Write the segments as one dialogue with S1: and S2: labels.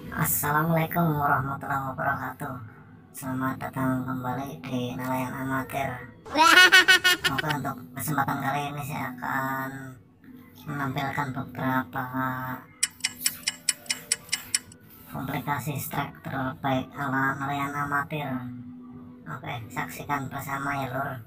S1: Assalamualaikum warahmatullahi wabarakatuh. Selamat datang kembali di Nelayan Amatir. Oke, untuk kesempatan kali ini saya akan menampilkan beberapa komplikasi strike terbaik ala Nelayan Amatir. Oke, saksikan bersama ya lur.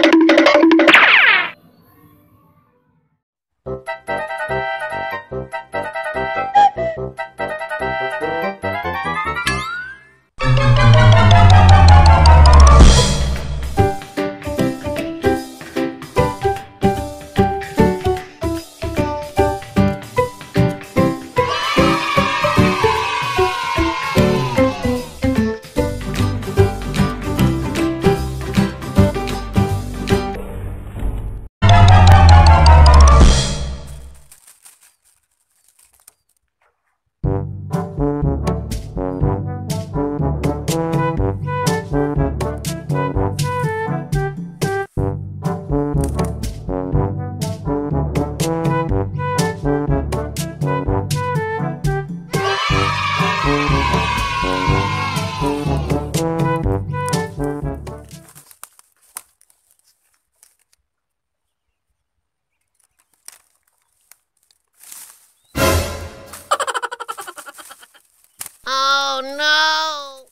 S2: Oh no!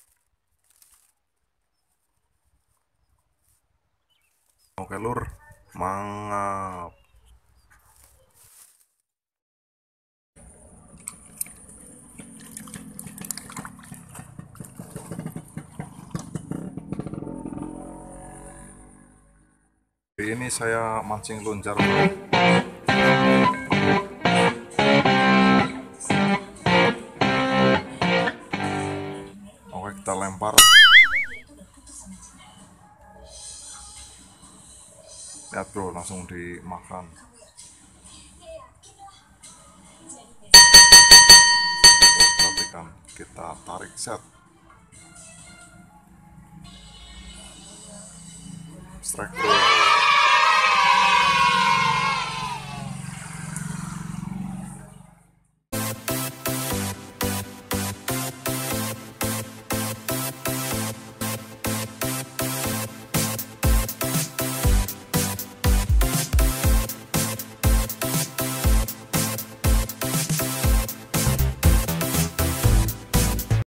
S3: Oke lur, mangap. Hari ini saya mancing lonjar. Oke, kita lempar. Lihat bro, langsung dimakan. Perhatikan, kita tarik set.